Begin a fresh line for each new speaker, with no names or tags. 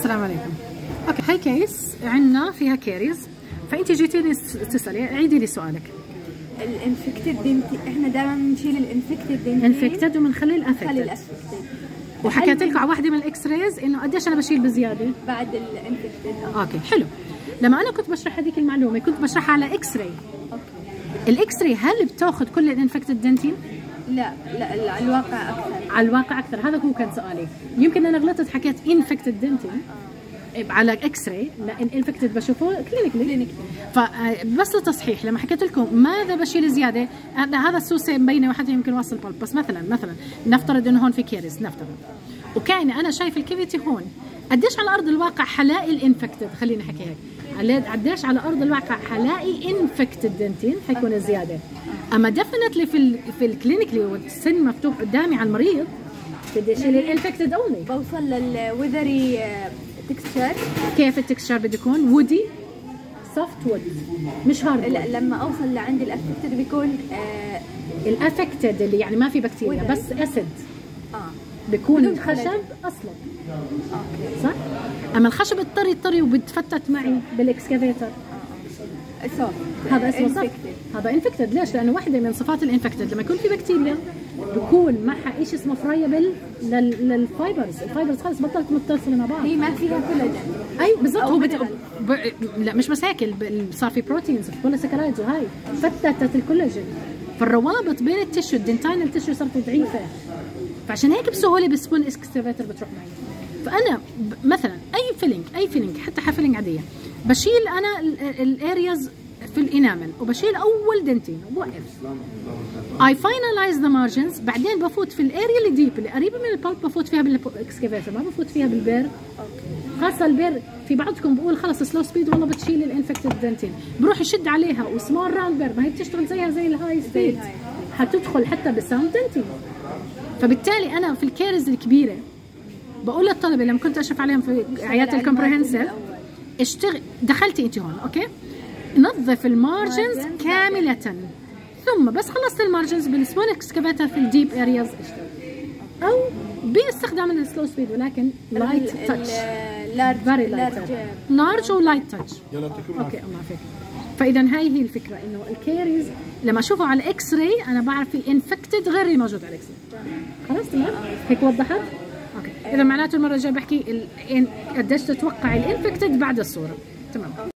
السلام عليكم. اوكي، هاي كيس عندنا فيها كيريز، فانت جيتيني تسالي، عيدي لي سؤالك.
الانفكتد دنتي، احنا دائما بنشيل الانفكتد دنتي
انفكتد وبنخلي الافكتد. وحكيت لكم على واحده من الاكس رايز انه قديش انا بشيل بزياده
بعد الانفكتد.
اوكي حلو. لما انا كنت بشرح هذيك المعلومه كنت بشرحها على اكس راي.
اوكي.
الاكس راي هل بتاخذ كل الانفكتد دنتين؟
لا على الواقع اكثر.
على الواقع اكثر، هذا هو كان سؤالي. يمكن انا غلطت حكيت انفكتد دنتين على اكس راي، لان انفكتد بشوفه كلينيكلي. فبس لتصحيح لما حكيت لكم ماذا بشيل زياده، هذا السوسه مبينه وحتى يمكن واصل بالب، بس مثلا نفترض انه هون في كيريز، نفترض وكان انا شايف الكيفيتي هون، قديش على ارض الواقع حلاقي الانفكتد، خلينا نحكي هيك، قديش على ارض الواقع حلاقي انفكتد دنتين حيكون زياده. اما ديفنتلي في الكلينيكلي والسن مفتوح قدامي على المريض بدي اشيل الانفكتد اونلي.
بوصل للوذري تكستشر.
كيف التكستشر بده يكون؟ وودي سوفت وود مش هارد.
لا لما اوصل لعند الافكتد بيكون
الافكتد اللي يعني ما في بكتيريا بس اسيد. بيكون خشب اصلا. صح؟ اما الخشب الطري وبتفتت معي بالاكسكافيتر. هذا اسمه صح؟ هذا انفكتد. ليش؟ لانه واحده من صفات الانفكتد لما يكون في بكتيريا بكون معها شيء اسمه فرايبل للفايبرز، الفايبرز خلص بطلت متصله مع بعض،
هي ما فيها كولاجين.
اي بالضبط. هو لا مش بس هيك، صار في بروتينز في بوليساكرايدز وهاي فتتت الكولاجين، فالروابط بين التشو الدنتاينال تشو صارت ضعيفه، فعشان هيك بسهوله بالسبون اكسكافيتر بتروح معي. فانا مثلا اي فيلينج حتى حفلينج عاديه بشيل انا الارياز في الانامل وبشيل اول دنتين وبوقف. I finalize the margins، بعدين بفوت في الاريا اللي ديب اللي قريبه من البالب بفوت فيها بالاكسكافيتر، ما بفوت فيها بالبير. خاصه البير في بعضكم بقول خلص سلو سبيد والله بتشيل الانفكتد دنتين، بروح يشد عليها وسمول راوند بير، ما هي بتشتغل زيها زي الهاي سبيد، حتدخل حتى بالساوند دنتين. فبالتالي انا في الكيرز الكبيره بقول للطلبه لما كنت اشرف عليهم في عيادة الكومبريهنسيف، اشتغل، دخلتي انت هون اوكي، نظف المارجنز كامله، ثم بس خلصت المارجنز بالسمول اكسكافيتر في الديب ارياز اشتغل، او باستخدام السلو سبيد ولكن لايت تاتش، فيري لايت، لارج ولايت تاتش. اوكي ما فيك. فاذا هاي هي الفكره، انه الكيريز لما اشوفه على الاكس راي انا بعرف في انفكتد غير اللي موجود على الاكس راي. خلاص تمام؟ هيك وضحت؟ اوكي، اذا معناته المره الجايه بحكي قديش تتوقع الانفكتد بعد الصوره. تمام.